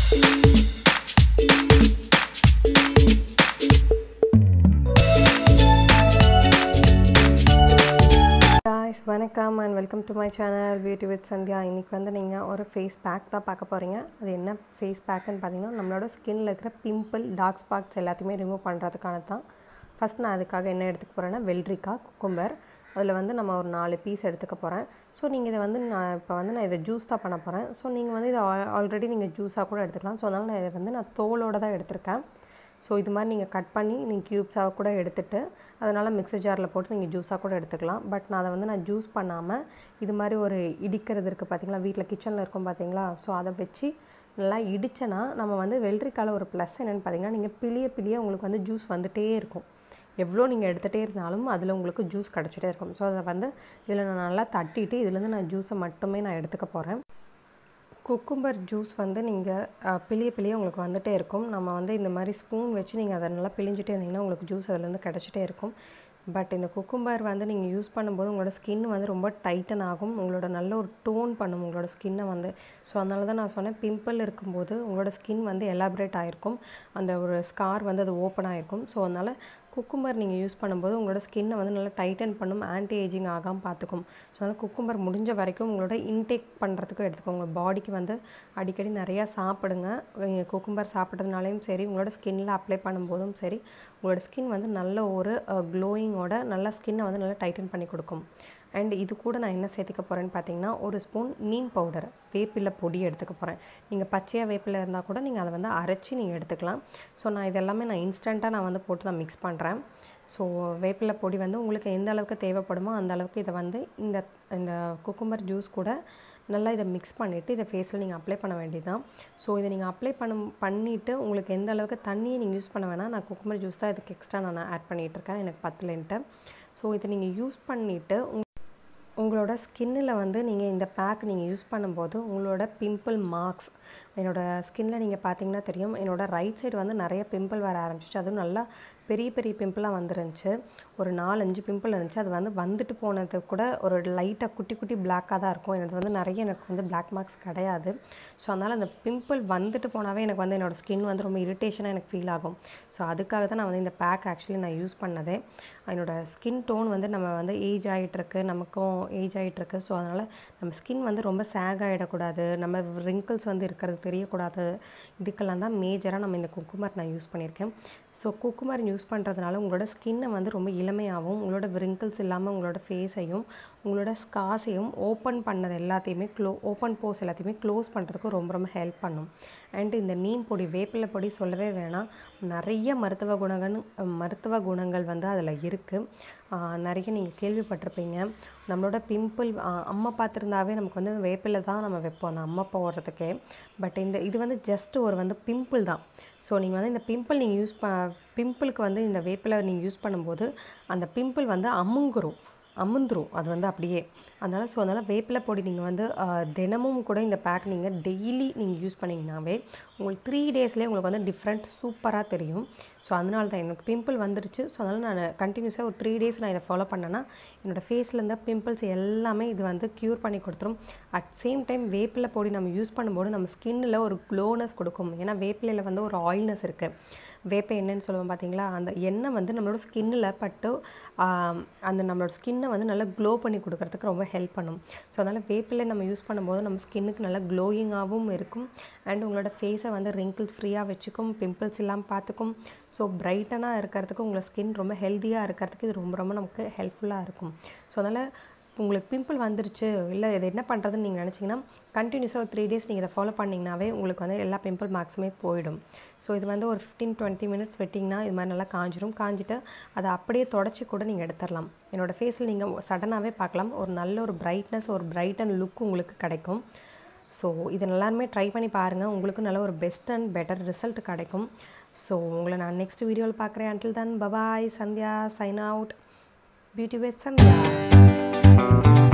வணக்கம் and welcome to my channel beauty with Sandhya. இன்றைக்கி வந்து நீங்கள் ஒரு ஃபேஸ் பேக் தான் பார்க்க போகிறீங்க. அது என்ன ஃபேஸ் பேக்குன்னு பார்த்தீங்கன்னா, நம்மளோட ஸ்கின்னில் இருக்கிற பிம்பிள், டார்க் ஸ்பாட்ஸ் எல்லாத்தையுமே ரிமூவ் பண்ணுறதுக்கான தான். ஃபஸ்ட் நான் அதுக்காக என்ன எடுத்துக்க போகிறேன்னா, வெள்ளரிக்காய், குக்கும்பர். அதில் வந்து நம்ம ஒரு 4 பீஸ் எடுத்துக்க போகிறேன். ஸோ நீங்கள் இதை வந்து நான் இதை ஜூஸ் தான் பண்ண போகிறேன். ஸோ நீங்கள் வந்து இதை ஆல்ரெடி நீங்கள் ஜூஸாக கூட எடுத்துக்கலாம். ஸோ அதனால் நான் இதை வந்து நான் தோலோடு தான் எடுத்திருக்கேன். ஸோ இது மாதிரி நீங்கள் கட் பண்ணி நீங்கள் க்யூப்ஸாக கூட எடுத்துகிட்டு அதனால் மிக்ஸர் ஜாரில் போட்டு நீங்கள் ஜூஸாக கூட எடுத்துக்கலாம். பட் நான் அதை வந்து நான் ஜூஸ் பண்ணாமல் இது மாதிரி ஒரு இடிக்கிறது இருக்குது பார்த்தீங்களா, வீட்டில் கிச்சனில் இருக்கும் பார்த்தீங்களா. ஸோ அதை வச்சு நல்லா இடித்தேன்னா நம்ம வந்து வெள்ளரிக்காயில் ஒரு ப்ளஸ் என்னென்னு பார்த்தீங்கன்னா, நீங்கள் பிழிய உங்களுக்கு வந்து ஜூஸ் வந்துகிட்டே இருக்கும். எவ்வளோ நீங்கள் எடுத்துகிட்டே இருந்தாலும் அதில் உங்களுக்கு ஜூஸ் கிடச்சிட்டே இருக்கும். ஸோ அதை வந்து இதில் நான் நல்லா தட்டிட்டு இதுலேருந்து நான் ஜூஸை மட்டுமே நான் எடுத்துக்க போகிறேன். குக்கும்பர் ஜூஸ் வந்து நீங்கள் பிழிய உங்களுக்கு வந்துகிட்டே இருக்கும். நம்ம வந்து இந்த மாதிரி ஸ்பூன் வச்சு நீங்கள் அதை நல்லா பிழிஞ்சிட்டே இருந்தீங்கன்னா உங்களுக்கு ஜூஸ் அதிலேருந்து கிடச்சிட்டே இருக்கும். பட் இந்த குக்கும்பர் வந்து நீங்கள் யூஸ் பண்ணும்போது உங்களோட ஸ்கின் வந்து ரொம்ப டைட்டன் ஆகும். உங்களோட நல்ல ஒரு டோன் பண்ணும் உங்களோட ஸ்கின்னை வந்து. ஸோ அதனால தான் நான் சொன்னேன், பிம்பிள் இருக்கும்போது உங்களோட ஸ்கின் வந்து எலாபரேட் ஆகிருக்கும், அந்த ஒரு ஸ்கார் வந்து அது ஓப்பன் ஆகிருக்கும். ஸோ அதனால் குக்கும்பர் நீங்கள் யூஸ் பண்ணும்போது உங்களோட ஸ்கின்னை வந்து நல்லா டைட்டன் பண்ணும், ஆன்டி ஏஜிங் ஆகாமல் பார்த்துக்கும். ஸோ அதனால் குக்கும்பர் முடிஞ்ச வரைக்கும் உங்களோட இன்டேக் பண்ணுறதுக்கும் எடுத்துக்கோங்க. உங்கள் பாடிக்கு வந்து அடிக்கடி நிறையா சாப்பிடுங்க. குக்கும்பர் சாப்பிட்றதுனாலையும் சரி, உங்களோட ஸ்கின்னில் அப்ளை பண்ணும்போதும் சரி, உங்களோட ஸ்கின் வந்து நல்ல ஒரு க்ளோயிங்கோட நல்லா ஸ்கின்னை வந்து நல்லா டைட்டன் பண்ணி கொடுக்கும். அண்ட் இது கூட நான் என்ன சேர்த்துக்க போகிறேன்னு பார்த்தீங்கன்னா, ஒரு ஸ்பூன் நீம் பவுடர், வேப்பிலை பொடி எடுத்துக்க போகிறேன். நீங்கள் பச்சையாக வேப்பிலை இருந்தால் கூட நீங்கள் அதை வந்து அரைச்சி நீங்கள் எடுத்துக்கலாம். ஸோ நான் இதெல்லாமே நான் இன்ஸ்டண்ட்டாக நான் வந்து போட்டு நான் மிக்ஸ் பண்ணுறேன். ஸோ வேப்பிலை பொடி வந்து உங்களுக்கு எந்த அளவுக்கு தேவைப்படுமோ அந்த அளவுக்கு இதை வந்து இந்த குக்கும்பர் ஜூஸ் கூட நல்லா இதை மிக்ஸ் பண்ணிவிட்டு இதை ஃபேஸில் நீங்கள் அப்ளை பண்ண வேண்டியதுதான். ஸோ இதை நீங்கள் அப்ளை பண்ணிவிட்டு உங்களுக்கு எந்த அளவுக்கு தண்ணியை நீங்கள் யூஸ் பண்ண வேணாம். நான் குக்கும்பர் ஜூஸ் தான் இதுக்கு எக்ஸ்ட்ரா நான் ஆட் பண்ணிகிட்ருக்கேன், எனக்கு பத்தலைன்ட்டு. ஸோ இதை நீங்கள் யூஸ் பண்ணிவிட்டு உங்களோட ஸ்கின்னில் வந்து நீங்கள் இந்த பேக் நீங்கள் யூஸ் பண்ணும்போது உங்களோட பிம்பிள் மார்க்ஸ், என்னோடய ஸ்கின்னில் நீங்கள் பார்த்தீங்கன்னா தெரியும், என்னோடய ரைட் சைடு வந்து நிறைய பிம்பிள் வர ஆரம்பிச்சிச்சு. அதுவும் நல்லா பெரிய பெரிய வந்துருந்துச்சு. ஒரு 4-5 பிம்பிள் இருந்துச்சு. அது வந்து வந்துட்டு போனது கூட ஒரு லைட்டாக குட்டி பிளாக்காக தான் இருக்கும். எனக்கு வந்து பிளாக் மார்க்ஸ் கிடையாது. ஸோ அதனால் அந்த பிம்பிள் வந்துட்டு போனாவே எனக்கு வந்து என்னோடய ஸ்கின் வந்து ரொம்ப இரிட்டேஷனாக எனக்கு ஃபீல் ஆகும். ஸோ அதுக்காக தான் நான் வந்து இந்த பேக் ஆக்சுவலி நான் யூஸ் பண்ணதே. என்னோடய ஸ்கின் டோன் வந்து நம்ம வந்து ஏஜ் ஆகிட்டுருக்கு, நமக்கும் ஏஜ் ஆகிட்டுருக்கு. ஸோ அதனால் நம்ம ஸ்கின் வந்து ரொம்ப சேக் ஆகிடக்கூடாது, நம்ம ரிங்கிள்ஸ் வந்து இருக்கிறது தெரியக்கூடாது. இதுக்கெல்லாம் தான் மேஜராக நம்ம இந்த குக்கும்பர் நான் யூஸ் பண்ணியிருக்கேன். ஸோ குக்கும்பர் யூஸ் பண்ணுறதுனால உங்களோட ஸ்கின்னை வந்து ரொம்ப இளமையாகவும், உங்களோட ரிங்கிள்ஸ் இல்லாமல் உங்களோட ஃபேஸையும் உங்களோட ஸ்கார்ஸையும் ஓப்பன் பண்ணது எல்லாத்தையுமே ஓப்பன் போஸ் எல்லாத்தையுமே க்ளோஸ் பண்ணுறதுக்கு ரொம்ப ஹெல்ப் பண்ணும். அண்டு இந்த நீம் பொடி, வேப்பிலை பொடி சொல்லவே வேணாம், நிறைய மருத்துவ குணங்கள் வந்து அதில் இருக்குது. நிறைய நீங்கள் கேள்விப்பட்டிருப்பீங்க. நம்மளோட பிம்பிள் அம்மா பார்த்துருந்தாவே நமக்கு வந்து வேப்பிலை தான் நம்ம வைப்போம் அந்த அம்மா போடுறதுக்கே. பட் இது வந்து ஜஸ்ட் ஒரு வந்து பிம்பிள் தான். ஸோ நீங்கள் வந்து இந்த பிம்பிள் நீங்கள் பிம்பிளுக்கு வந்து இந்த வேப்பிலை நீங்கள் யூஸ் பண்ணும்போது அந்த பிம்பிள் வந்து அமுந்துரும் அது வந்து அப்படியே. அதனால் வேப்பிலை பொடி நீங்கள் வந்து தினமும் கூட இந்த பேக் நீங்கள் டெய்லி நீங்கள் யூஸ் பண்ணிங்கனாவே உங்களுக்கு 3 டேஸ்லேயே உங்களுக்கு வந்து டிஃப்ரெண்ட் சூப்பராக தெரியும். ஸோ அதனால தான் எனக்கு பிம்பிள் வந்துருச்சு. ஸோ அதனால் நான் கண்டினியூஸாக ஒரு 3 டேஸ் நான் இதை ஃபாலோ பண்ணேன்னா என்னோடய ஃபேஸில் இருந்த பிம்பிள்ஸ் எல்லாமே இது வந்து க்யூர் பண்ணி கொடுத்துரும். அட் சேம் டைம் வேப்பிலை பொடி நம்ம யூஸ் பண்ணும்போது நம்ம ஸ்கின்னில் ஒரு க்ளோனஸ் கொடுக்கும். ஏன்னா வேப்பிலையில் வந்து ஒரு ஆயில்னஸ் இருக்குது. வேப்ப எண்ணெய்ன்னு சொல்லுவோம் பார்த்தீங்களா, அந்த எண்ணெய் வந்து நம்மளோட ஸ்கின்னில் பட்டு அந்த நம்மளோட ஸ்கின்னை வந்து நல்லா க்ளோ பண்ணி கொடுக்கறதுக்கு ரொம்ப ஹெல்ப் பண்ணும். ஸோ அதனால் வேப்பிலை நம்ம யூஸ் பண்ணும்போது நம்ம ஸ்கின்னுக்கு நல்லா க்ளோயிங்காகவும் இருக்கும். அண்ட் உங்களோட ஃபேஸை வந்து ரிங்கிள்ஸ் ஃப்ரீயாக வச்சுக்கும், பிம்பிள்ஸ் இல்லாமல் பார்த்துக்கும். ஸோ பிரைட்டனாக இருக்கிறதுக்கு உங்களோட ஸ்கின் ரொம்ப ஹெல்த்தியாக இருக்கிறதுக்கு இது ரொம்ப நமக்கு ஹெல்ப்ஃபுல்லாக இருக்கும். ஸோ அதனால் உங்களுக்கு பிம்பிள் வந்துருச்சு, இல்லை இது என்ன பண்ணுறதுன்னு நீங்கள் நினச்சிங்கன்னா கண்டினியூஸாக ஒரு 3 டேஸ் நீங்கள் இதை ஃபாலோ பண்ணிங்கனாவே உங்களுக்கு வந்து எல்லா பிம்பிள் மார்க்ஸுமே போயிடும். ஸோ இது வந்து ஒரு 15-20 மினிட்ஸ் விட்டிங்கன்னா இது மாதிரி நல்லா காஞ்சிட்டு அதை அப்படியே தொடச்சி கூட நீங்கள் எடுத்துடலாம். என்னோடய ஃபேஸில் நீங்கள் சடனாகவே பார்க்கலாம், ஒரு நல்ல ஒரு பிரைட்னஸ், ஒரு பிரைட்டன் லுக் உங்களுக்கு கிடைக்கும். ஸோ இது எல்லாருமே ட்ரை பண்ணி பாருங்கள், உங்களுக்கு நல்ல ஒரு பெஸ்ட் அண்ட் பெட்டர் ரிசல்ட் கிடைக்கும். ஸோ உங்களை நான் நெக்ஸ்ட் வீடியோவில் பார்க்குறேன். until then bye bye. Sandhya sign out. Beauty with Sandhya.